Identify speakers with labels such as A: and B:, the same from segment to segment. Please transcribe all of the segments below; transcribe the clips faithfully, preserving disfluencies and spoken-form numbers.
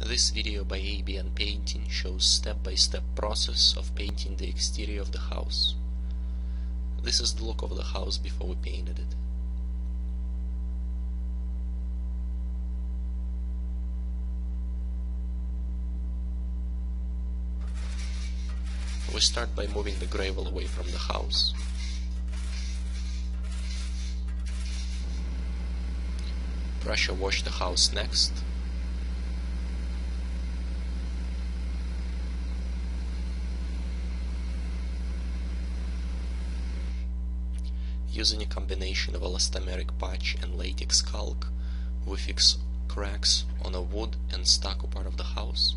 A: This video by A B N Painting shows step-by-step process of painting the exterior of the house. This is the look of the house before we painted it. We start by moving the gravel away from the house. Pressure wash the house next. Using a combination of elastomeric patch and latex caulk, we fix cracks on a wood and stucco part of the house.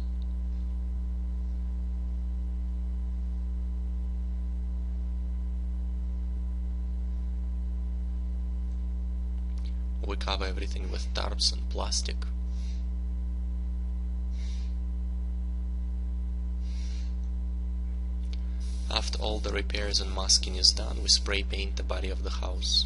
A: We cover everything with tarps and plastic. After all the repairs and masking is done, we spray paint the body of the house.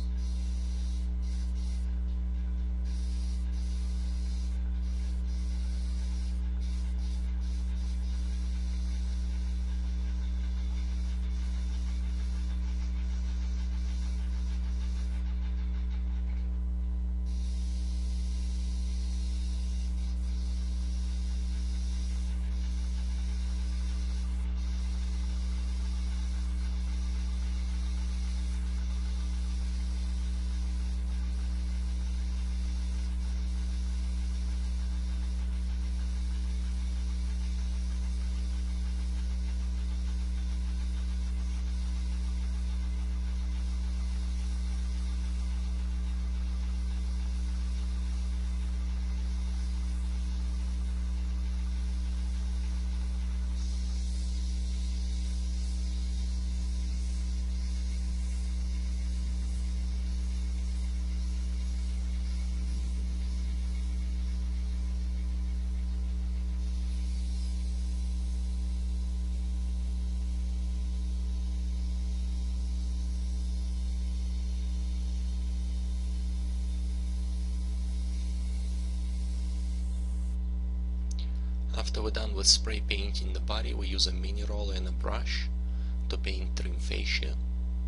A: After we're done with spray painting the body, we use a mini roller and a brush to paint trim fascia.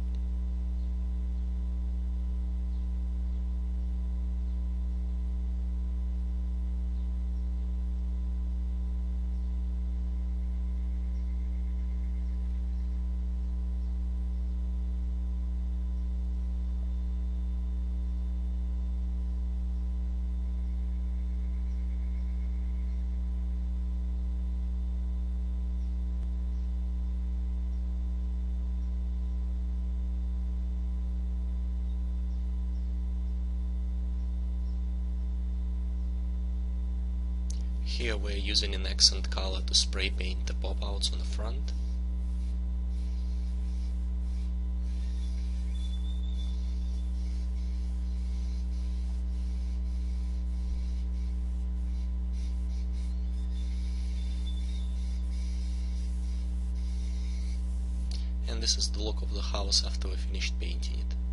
A: Here we are using an accent color to spray paint the pop-outs on the front. And this is the look of the house after we finished painting it.